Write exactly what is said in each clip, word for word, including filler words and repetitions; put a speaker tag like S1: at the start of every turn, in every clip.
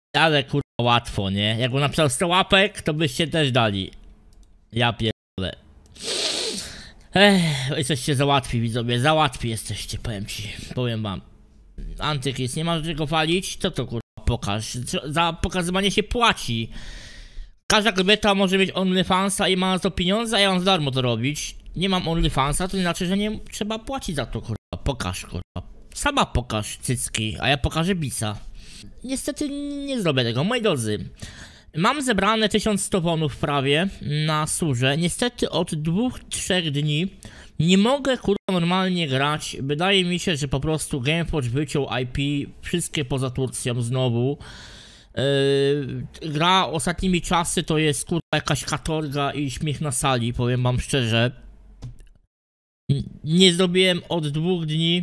S1: Ale kurwa łatwo, nie? Jakby napisał sto łapek, to byście też dali. Ja pierdolę. Ech, jesteście za łatwi, widzowie, za łatwi jesteście, powiem ci, powiem wam. Antykryst, nie ma czego walić, co to kurwa pokaż? Za pokazywanie się płaci. Każda kobieta może mieć OnlyFansa i ma na to pieniądze, a ja mam za darmo to robić. Nie mam OnlyFansa, to znaczy, że nie trzeba płacić za to, kurwa. Pokaż, kurwa. Sama pokaż cycki, a ja pokażę bisa. Niestety nie zrobię tego, moi drodzy. Mam zebrane tysiąc sto wonów prawie na surze. Niestety od dwóch, trzech dni nie mogę kurwa normalnie grać. Wydaje mi się, że po prostu Gameforge wyciął I P, wszystkie poza Turcją znowu. Yy, gra ostatnimi czasy to jest kurwa jakaś katorga i śmiech na sali, powiem wam szczerze. Nie zrobiłem od dwóch dni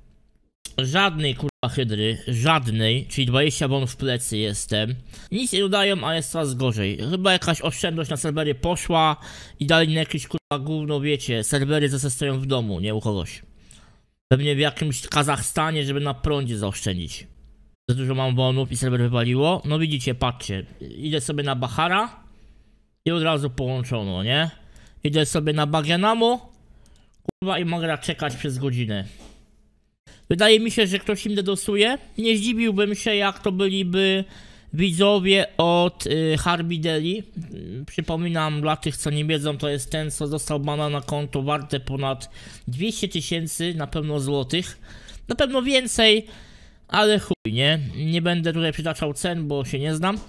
S1: żadnej kurwa hydry, żadnej, czyli dwadzieścia wonów w plecy jestem. Nic nie dodają, a jest coraz gorzej. Chyba jakaś oszczędność na serwery poszła i dali na jakieś kurwa gówno, wiecie, serwery zase stoją w domu, nie u kogoś. Pewnie w jakimś Kazachstanie, żeby na prądzie zaoszczędzić. Za dużo mam wonów i serwer wywaliło. No widzicie, patrzcie, idę sobie na Bahara i od razu połączono, nie? Idę sobie na Bagianamo, kurwa, i mogę czekać przez godzinę. Wydaje mi się, że ktoś im dedosuje. Nie zdziwiłbym się, jak to byliby widzowie od y, Harbideli. Przypominam dla tych, co nie wiedzą, to jest ten, co dostał bana na konto warte ponad dwieście tysięcy na pewno złotych. Na pewno więcej, ale chuj, nie? Nie będę tutaj przytaczał cen, bo się nie znam.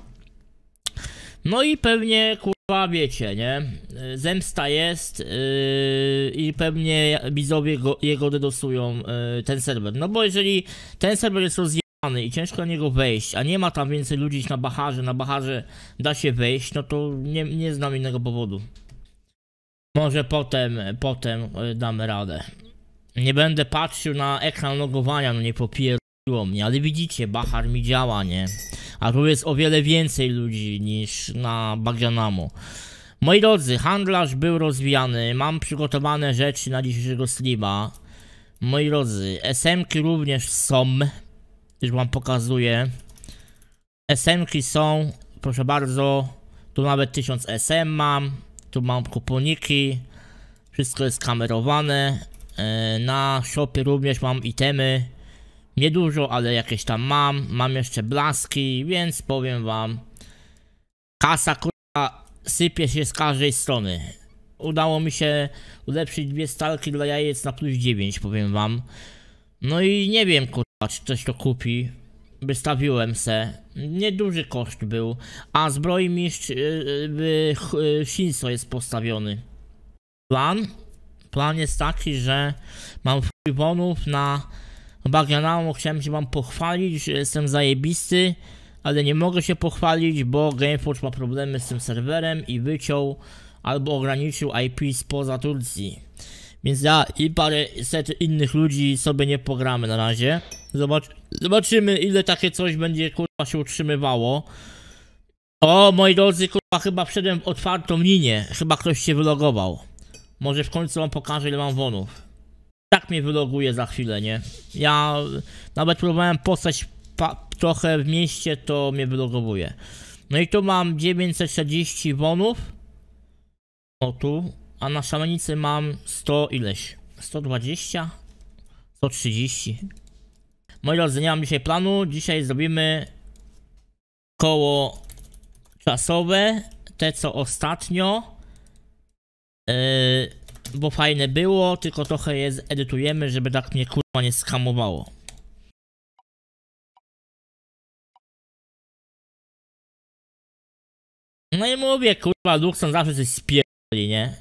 S1: No i pewnie, kurwa, wiecie, nie? Zemsta jest yy, i pewnie widzowie go, jego dedosują yy, ten serwer. No bo jeżeli ten serwer jest rozjebany i ciężko na niego wejść, a nie ma tam więcej ludzi niż na Baharze, na Baharze da się wejść, no to nie, nie znam innego powodu. Może potem, potem yy, damy radę. Nie będę patrzył na ekran logowania, no nie popierdoliło mnie, ale widzicie, Bahar mi działa, nie? A tu jest o wiele więcej ludzi niż na Bagianamo. Moi drodzy, handlarz był rozwijany. Mam przygotowane rzeczy na dzisiejszego streama. Moi drodzy, S M ki również są. Już wam pokazuję. S M ki są, proszę bardzo. Tu nawet tysiąc S M mam. Tu mam kuponiki. Wszystko jest kamerowane. Na shopie również mam itemy. Niedużo, ale jakieś tam mam. Mam jeszcze blaski, więc powiem wam. Kasa kurwa sypie się z każdej strony. Udało mi się ulepszyć dwie stalki dla jajec na plus dziewięć, powiem wam. No i nie wiem kurwa, czy ktoś to kupi. Wystawiłem se. Nieduży koszt był. A zbrojmistrz yy, yy, Shinso jest postawiony. Plan? Plan jest taki, że mam wpływonów na Bagianamo. Chciałem się wam pochwalić, że jestem zajebisty, ale nie mogę się pochwalić, bo Gameforge ma problemy z tym serwerem i wyciął albo ograniczył I P spoza Turcji. Więc ja i parę set innych ludzi sobie nie pogramy na razie. Zobacz, zobaczymy, ile takie coś będzie kurwa się utrzymywało. O, moi drodzy, kurwa, chyba wszedłem w otwartą linię. Chyba ktoś się wylogował. Może w końcu wam pokażę, ile mam wonów. Tak mnie wyloguje za chwilę, nie? Ja nawet próbowałem postać trochę w mieście, to mnie wylogowuje. No i tu mam dziewięćset czterdzieści wonów. O tu. A na szamanicy mam sto ileś. sto dwadzieścia? sto trzydzieści. Moi drodzy, nie mam dzisiaj planu. Dzisiaj zrobimy koło czasowe. Te co ostatnio. Yy, bo fajne było, tylko trochę je zedytujemy, żeby tak mnie kurwa nie skamowało. No i mówię, kurwa, Luxon zawsze coś spierdoli, nie?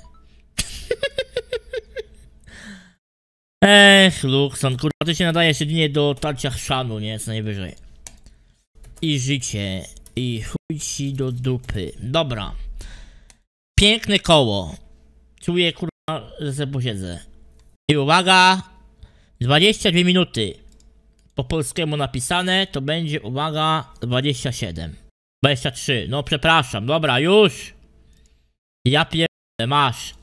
S1: Ech, Luxon, kurwa, ty się nadajesz jedynie do tarcia chrzanu, nie? Co najwyżej. I życie. I chuj ci do dupy. Dobra. Piękne koło. Czuję, kurwa, że sobie posiedzę. I uwaga, dwadzieścia dwie minuty. Po polskiemu napisane, to będzie, uwaga, dwadzieścia siedem. dwadzieścia trzy, no przepraszam, dobra, już. Ja pierdolę, masz.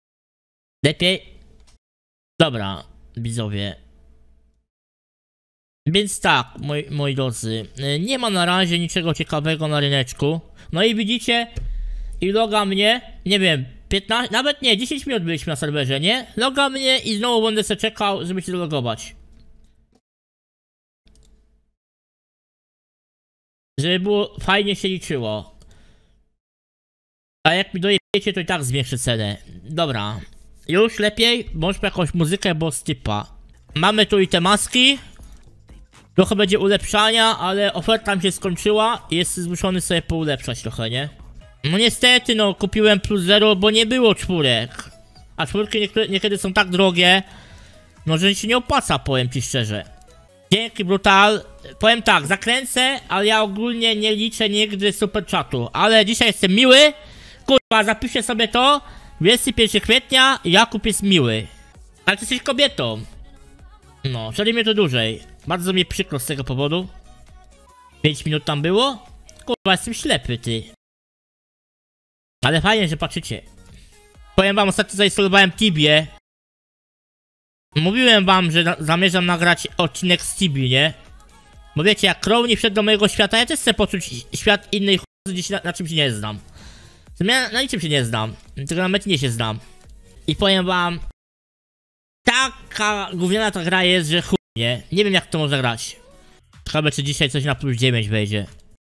S1: Lepiej. Dobra, widzowie. Więc tak, moi, moi drodzy, nie ma na razie niczego ciekawego na ryneczku. No i widzicie, i loga mnie, nie wiem, piętnaście, nawet nie, dziesięć minut byliśmy na serwerze, nie? Loga mnie i znowu będę sobie czekał, żeby się zalogować. Żeby było, fajnie się liczyło. A jak mi dojebiecie, to i tak zwiększę cenę. Dobra. Już lepiej? Może jakąś muzykę, bo stypa. Mamy tu i te maski. Trochę będzie ulepszania, ale oferta mi się skończyła i jest zmuszony sobie poulepszać trochę, nie? No niestety, no kupiłem plus zero, bo nie było czwórek. A czwórki niektóre, niekiedy są tak drogie, no że się nie opłaca, powiem ci szczerze. Dzięki, Brutal. Powiem tak, zakręcę, ale ja ogólnie nie liczę nigdy super czatu. Ale dzisiaj jestem miły. Kurwa, zapiszę sobie to. dwudziestego pierwszego kwietnia, Jakub jest miły. Ale ty jesteś kobietą. No, szali mnie to dłużej. Bardzo mi przykro z tego powodu. pięć minut tam było? Kurwa, jestem ślepy, ty. Ale fajnie, że patrzycie. Powiem wam, ostatnio zainstalowałem Tibię. Mówiłem wam, że na zamierzam nagrać odcinek z Tibi, nie? Bo wiecie, jak Crowley wszedł do mojego świata, ja też chcę poczuć świat innej ch... gdzieś na, na czymś nie znam. Ja na niczym się nie znam, tylko na metinie się znam. I powiem wam, taka gówniana ta gra jest, że chuj, nie? Nie wiem jak to można grać. Chyba czy dzisiaj coś na plus dziewięć wejdzie.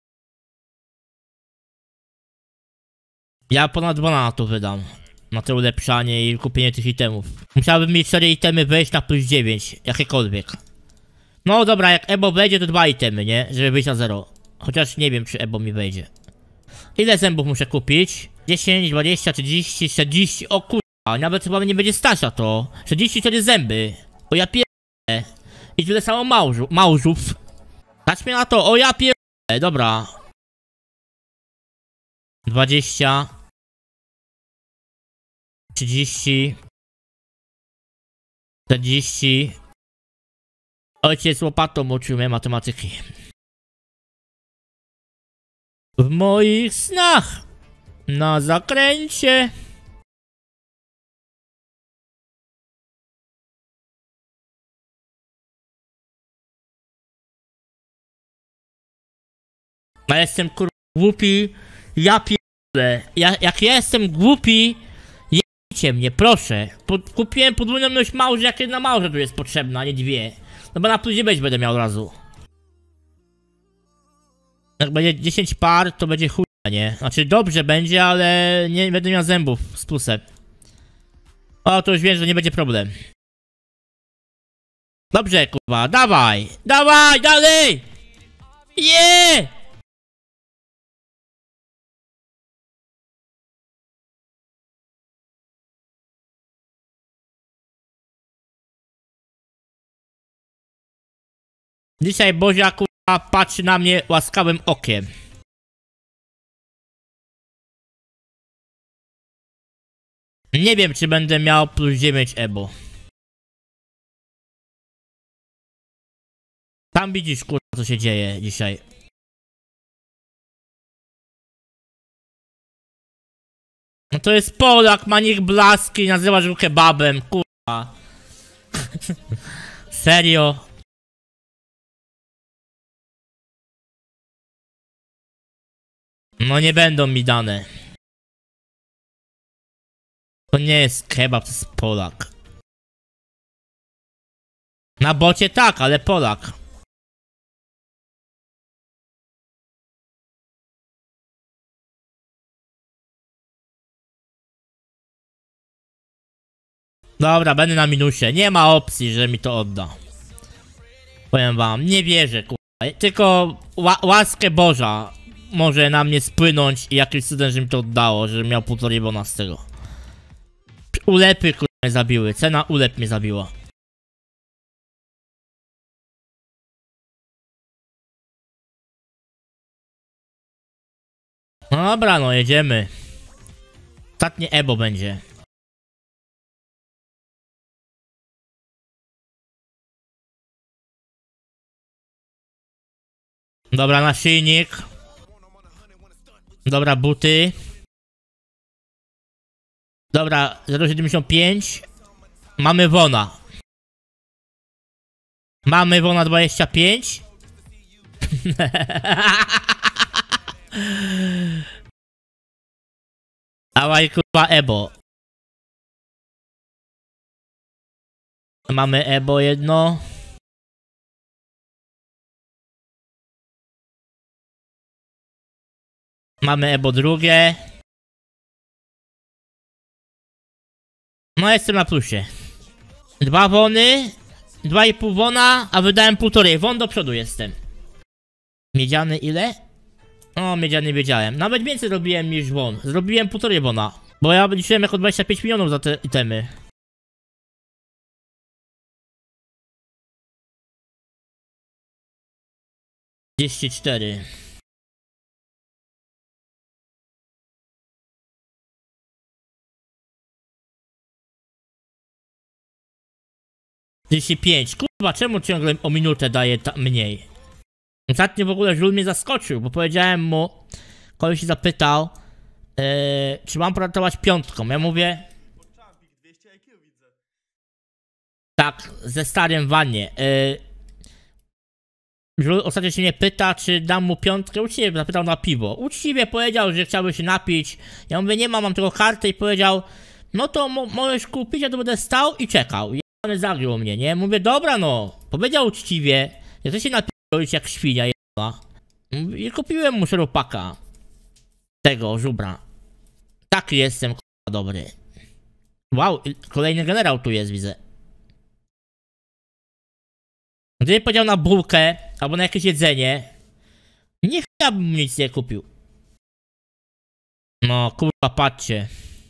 S1: Ja ponad dwa na to wydam. Na to ulepszanie i kupienie tych itemów. Musiałbym mieć cztery itemy wejść na plus dziewięć, jakiekolwiek. No dobra, jak Ebo wejdzie to dwa itemy, nie? Żeby wyjść na zero. Chociaż nie wiem czy Ebo mi wejdzie. Ile zębów muszę kupić? dziesięć, dwadzieścia, trzydzieści, czterdzieści, o kurwa, nawet chyba nie będzie stać na to. czterdzieści cztery zęby. O ja pierdolę. I tyle samo małżu, małżów. Dać mnie na to, o ja pierdolę, dobra. dwadzieścia. trzydzieści. czterdzieści. Ojciec łopatą uczył mnie matematyki. W moich snach. Na zakręcie. Ja jestem kur... głupi. Ja pierdolę. Ja, jak ja jestem głupi, jebcie mnie, proszę. Po, kupiłem podwójną ilość małży, jak jedna małża tu jest potrzebna, a nie dwie. No bo na plus dziewięć będę miał od razu. Jak będzie dziesięć par, to będzie chuj, nie? Znaczy dobrze będzie, ale nie będę miał zębów z plusem. O, to już wiem, że nie będzie problem. Dobrze, kurwa, dawaj! Dawaj, dalej! Yeah! Dzisiaj Bozia, kurwa, patrzy na mnie łaskawym okiem. Nie wiem, czy będę miał plus dziewięć Ebo. Tam widzisz, kurwa, co się dzieje dzisiaj. No to jest Polak, ma nick blaski, nazywasz go kebabem, kurwa. Serio? No nie będą mi dane. To nie jest kebab, to jest Polak. Na bocie tak, ale Polak. Dobra, będę na minusie. Nie ma opcji, że mi to odda. Powiem wam, nie wierzę, kurwa. Tylko ła łaskę Boża może na mnie spłynąć i jakiś cudem, że mi to oddało, że miał półtorej bona z tego. Ulepy, kurwa, mnie zabiły. Cena ulep mnie zabiła. No dobra, no jedziemy. Ostatnie Ebo będzie. Dobra, naszyjnik. Dobra, buty. Dobra, zero przecinek siedemdziesiąt pięć. Mamy Wona. Mamy Wona dwadzieścia pięć. Dawaj kurwa Ebo. Mamy Ebo jedno. Mamy Ebo drugie. No jestem na plusie. Dwa Wony. Dwa i pół Wona, a wydałem półtorej. Won do przodu jestem. Miedziany ile? O, miedziany wiedziałem. Nawet więcej robiłem niż Won. Zrobiłem półtorej Wona. Bo ja liczyłem jako dwadzieścia pięć milionów za te itemy. trzydzieści cztery. trzydzieści pięć. Kurwa, czemu ciągle o minutę daje mniej? Ostatnio w ogóle Żul mnie zaskoczył, bo powiedziałem mu, koleś się zapytał, yy, czy mam poratować piątką. Ja mówię... Tak, ze starym wanie. Yy, Żul ostatnio się mnie pyta, czy dam mu piątkę. Uczciwie zapytał na piwo. Uczciwie powiedział, że chciałby się napić. Ja mówię, nie mam, mam tylko kartę i powiedział, no to mo możesz kupić, ja to będę stał i czekał. I on zagiął mnie, nie? Mówię, dobra no. Powiedział uczciwie, że chce się napić jak świnia jedna. I kupiłem mu szeropaka. Tego, żubra. Taki jestem, k***a, dobry. Wow, kolejny generał tu jest, widzę. Gdybym powiedział na bułkę, albo na jakieś jedzenie, nie chciałbym nic nie kupił. No, kurwa, patrzcie.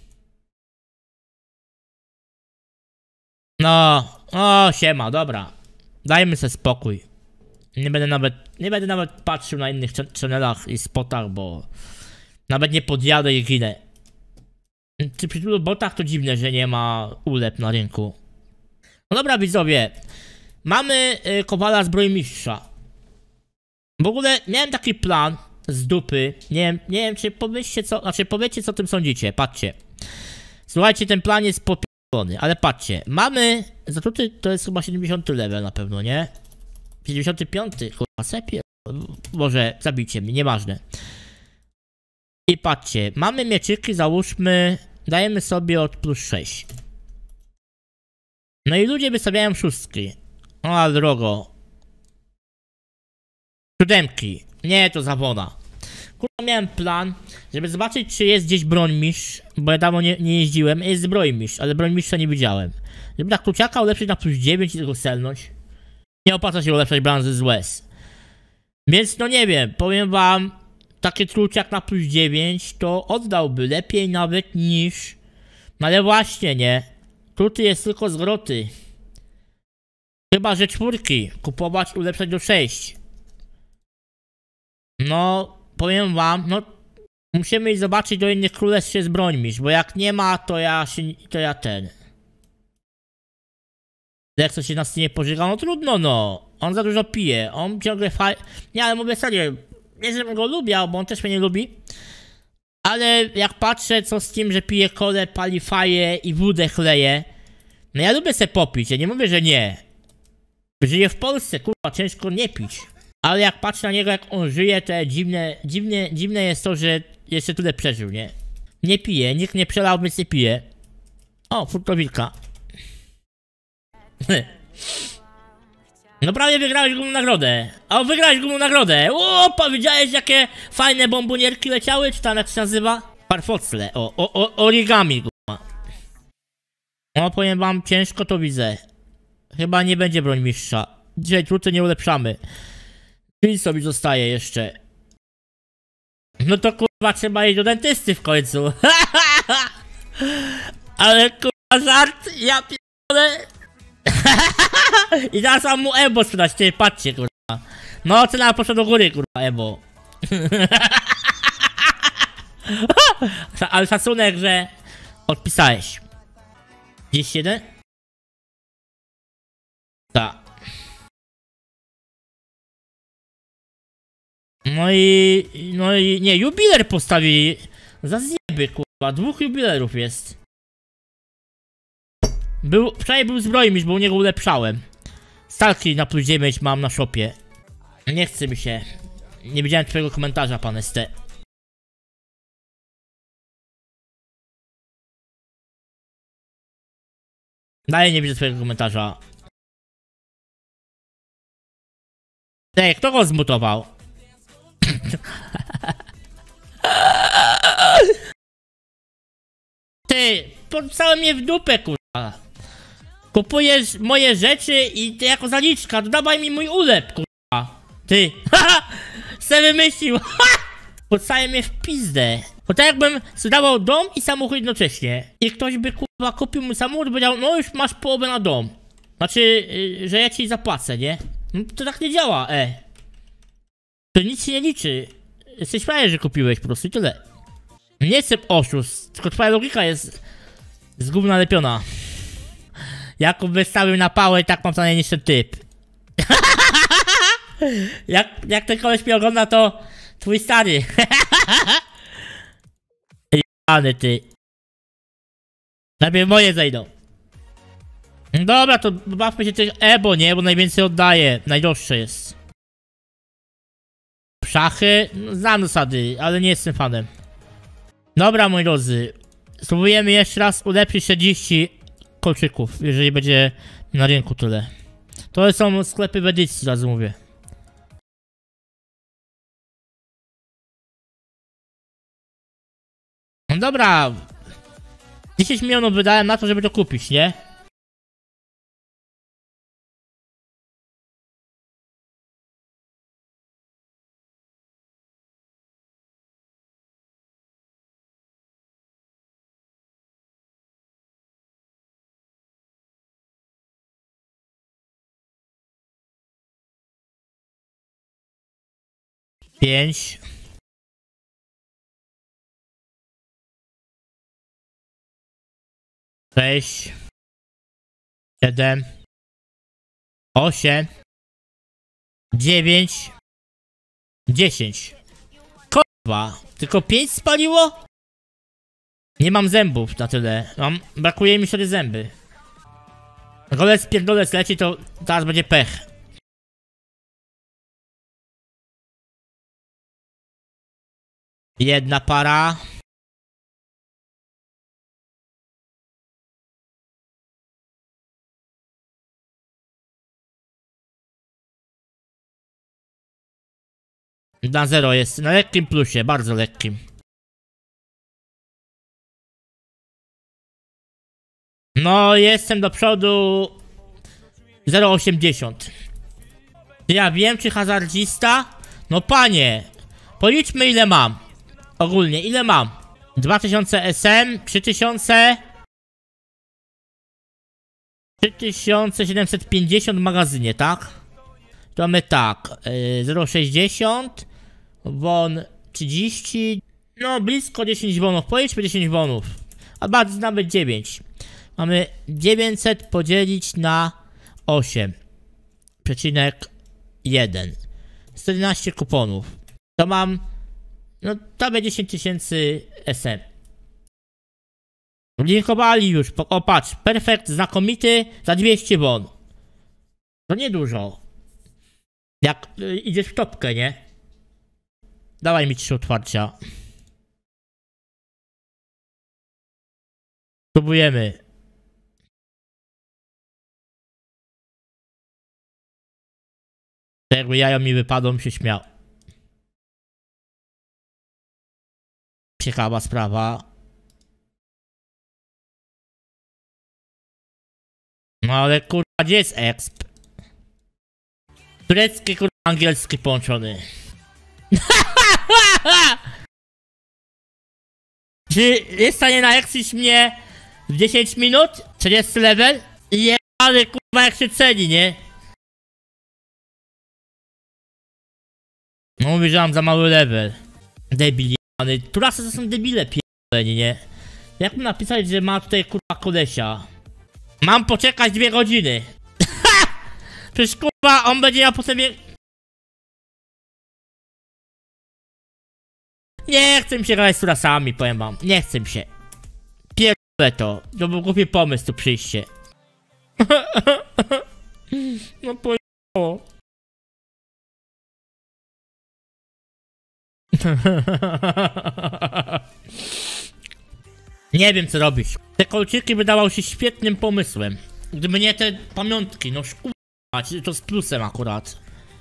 S1: No, o, siema, dobra. Dajmy sobie spokój. Nie będę nawet, nie będę nawet patrzył na innych channelach i spotach, bo nawet nie podjadę i ginę. Czy przy tylu botach to dziwne, że nie ma ulep na rynku. No dobra, widzowie. Mamy y, Kowala Zbrojmistrza. W ogóle miałem taki plan z dupy. Nie wiem, nie wiem czy pomyślcie co, znaczy powiedzcie co o tym sądzicie, patrzcie. Słuchajcie, ten plan jest popierdolony, ale patrzcie. Mamy, zatuty to jest chyba siedemdziesiąty level na pewno, nie? siedemdziesiąty piąty, kurwa, sepie. Może zabijcie mnie, nieważne. I patrzcie, mamy mieczyki, załóżmy, dajemy sobie od plus sześć. No i ludzie wystawiają szóstki. O, ale drogo. Siódemki. Nie, to zawona. Kurwa, miałem plan, żeby zobaczyć, czy jest gdzieś brońmistrz, bo ja dawno nie, nie jeździłem. Jest zbrojmistrz, ale brońmistrza nie widziałem. Żeby tak kluciaka ulepszyć na plus dziewięć i tylko selność. Nie opłaca się ulepszać branży z łez. Więc no nie wiem, powiem wam, taki truciak na plus dziewięć to oddałby lepiej nawet niż... No ale właśnie, nie. Tutaj jest tylko z groty. Chyba, że czwórki kupować, ulepszać do sześć. No, powiem wam, no musimy iść zobaczyć do innych królestw, czy jest brońmistrz, bo jak nie ma, to ja się, to ja ten. Jak to się na Steamie pożyga, no trudno no. On za dużo pije, on ciągle faj... Nie, ale mówię serio, nie żebym go lubiał, bo on też mnie nie lubi. Ale jak patrzę co z tym, że pije kole, pali faję i wódę chleje. No ja lubię se popić, ja nie mówię, że nie. Żyję w Polsce, kurwa, ciężko nie pić. Ale jak patrzę na niego, jak on żyje, to dziwne, dziwne, dziwne jest to, że jeszcze tyle przeżył, nie? Nie pije, nikt nie przelał, więc nie pije. O, furtowilka. No prawie wygrałeś główną nagrodę. O, wygrałeś główną nagrodę. O, powiedziałeś jakie fajne bombonierki leciały, czy tam jak się nazywa? Farfocle, o, o, o, origami, kurwa. No, powiem wam, ciężko to widzę. Chyba nie będzie brońmistrza. Dzisiaj truty nie ulepszamy. Czyli sobie zostaje jeszcze. No to kurwa trzeba iść do dentysty w końcu. Ale kurwa żart, ja pierdolę. I teraz mam mu Ebo sprzedać, ty patrzcie kurwa. No cena poszła do góry kurwa Ebo. Ale szacunek, że odpisałeś. Gdzieś jeden? Tak. No i... no i... nie, jubiler postawili. Za zjeby kurwa, dwóch jubilerów jest. Był... wczoraj był zbrojmistrz, bo u niego ulepszałem. Stalki na plus dziewięć mam na shopie. Nie chce mi się. Nie widziałem twojego komentarza, pan S T. Dalej nie widzę twojego komentarza. Ej, kto go zmutował? Ty, porzucałem mnie w dupę, kurwa. Kupujesz moje rzeczy i ty jako zaliczka, dodawaj mi mój ulep, kurwa. Ty, haha, se wymyślił, ha! Porzucałem mnie w pizdę. Bo tak jakbym sprzedawał dom i samochód jednocześnie. I ktoś by, kurwa, kupił mój samochód i powiedział, no już masz połowę na dom. Znaczy, yy, że ja ci zapłacę, nie? No to tak nie działa, e. To nic się nie liczy. Jesteś fajny, że kupiłeś po prostu i tyle. Nie jestem oszust, tylko twoja logika jest z gówna lepiona. Jakub wystawił na pałę i tak mam to niż ten typ. jak, jak ten koleś mnie ogląda, to twój stary. Jany ty. Najpierw moje zejdą. Dobra, to bawmy się tych Ebo, nie? Bo najwięcej oddaje. Najdroższe jest. Szachy? No, znam zasady, ale nie jestem fanem. Dobra, moi drodzy. Spróbujemy jeszcze raz ulepszyć czterdzieści kolczyków, jeżeli będzie na rynku tyle. To są sklepy w edycji, raz mówię. No dobra. dziesięć milionów wydałem na to, żeby to kupić, nie? Pięć. Sześć. Siedem. Osiem. Dziewięć. Dziesięć. Kurwa, tylko pięć spaliło? Nie mam zębów na tyle. Mam, brakuje mi cztery zęby. Golec pierdolec leci, to teraz będzie pech. Jedna para. Na zero jest, na lekkim plusie, bardzo lekkim. No, jestem do przodu zero przecinek osiemdziesiąt. Ja wiem, czy hazardzista? No panie, policzmy ile mam. Ogólnie, ile mam? dwa tysiące S M, trzy tysiące... trzy tysiące siedemset pięćdziesiąt w magazynie, tak? To mamy tak, yy, zero przecinek sześćdziesiąt, won trzydzieści, no blisko dziesięć wonów, policzmy dziesięć wonów, a bardzo nawet dziewięć. Mamy dziewięćset podzielić na osiem przecinek jeden. czternaście kuponów. To mam, no to będzie dziesięć tysięcy S M. Linkowali już, o patrz, perfekt, znakomity, za dwieście won. To niedużo. Jak y, idziesz w topkę, nie? Dawaj mi trzy otwarcia. Spróbujemy. Jakby jajo mi wypadło, bym się śmiał. Ciekawa sprawa. No ale kurwa, gdzie jest exp? Turecki, kurwa, angielski połączony. Czy jest w stanie naeksić mnie w dziesięć minut? trzydziesty level? Je, ale kurwa, jak się ceni, nie? No mówi, że mam za mały level. Debil jebany. Turasy to są debile pierdoleni, nie? Jak mu napisać, że ma tutaj kurwa kolesia? Mam poczekać dwie godziny. Przecież kurwa, on będzie miał po sobie... Nie chcę mi się grać z turasami, powiem wam. Nie chcę mi się. Pierdolę to. To był głupi pomysł, tu przyjście. No pojechało. Nie wiem co robić. Te kolczyki wydawały się świetnym pomysłem. Gdyby nie te pamiątki, no szkurwa, to z plusem akurat.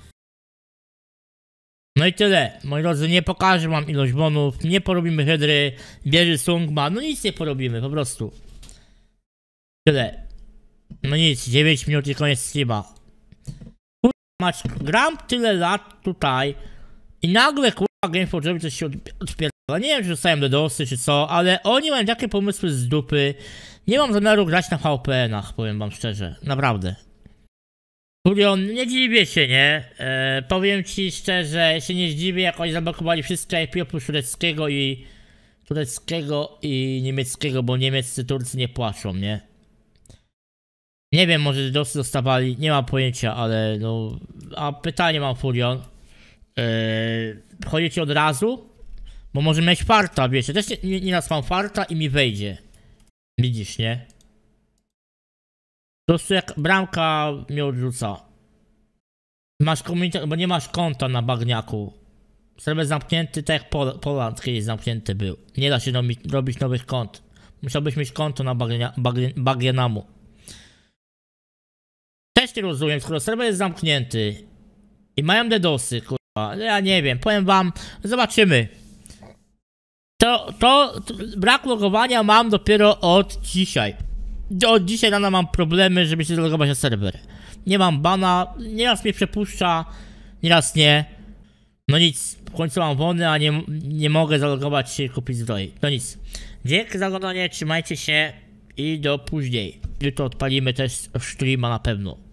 S1: No i tyle. Moi drodzy, nie pokażę wam ilość bonów, nie porobimy hydry, bierze Sungma, no nic nie porobimy, po prostu. Tyle. No nic, dziewięć minut i koniec streama. Kurwa mać, gram tyle lat tutaj i nagle kurwa GameFour robi coś się odpierdala. Nie wiem, czy dostałem DDoSy czy co, ale oni mają takie pomysły z dupy. Nie mam zamiaru grać na V P N-ach, powiem wam szczerze, naprawdę. Kurion, nie dziwię się, nie? E, powiem ci szczerze, się nie zdziwię, jak oni zablokowali wszystkie I P oprócz tureckiego i tureckiego i niemieckiego, bo niemieccy Turcy nie płaczą, nie? Nie wiem, może DOSy dostawali, nie mam pojęcia, ale no... A pytanie mam, Furion. Yy, wchodzicie od razu? Bo może mieć farta, wiecie, też nie, nie, nieraz mam farta i mi wejdzie. Widzisz, nie? Po prostu jak bramka mnie odrzuca. Masz komunikat, bo nie masz konta na bagniaku. Serwer zamknięty, tak jak Pol Poland kiedyś zamknięty był. Nie da się robić, robić nowych kont. Musiałbyś mieć konto na bagnia, bagnie, Bagienamu. Też nie rozumiem, skoro serwer jest zamknięty i mają DDoSy, kurwa, ja nie wiem, powiem wam, zobaczymy. To, to, to brak logowania mam dopiero od dzisiaj. Od dzisiaj rano mam problemy, żeby się zalogować na serwer. Nie mam bana, nieraz mnie przepuszcza, nieraz nie. No nic, w końcu mam wolny, a nie, nie mogę zalogować się i kupić zbroi. No nic. Dzięki za oglądanie, trzymajcie się i do później. Jutro odpalimy też streama na pewno.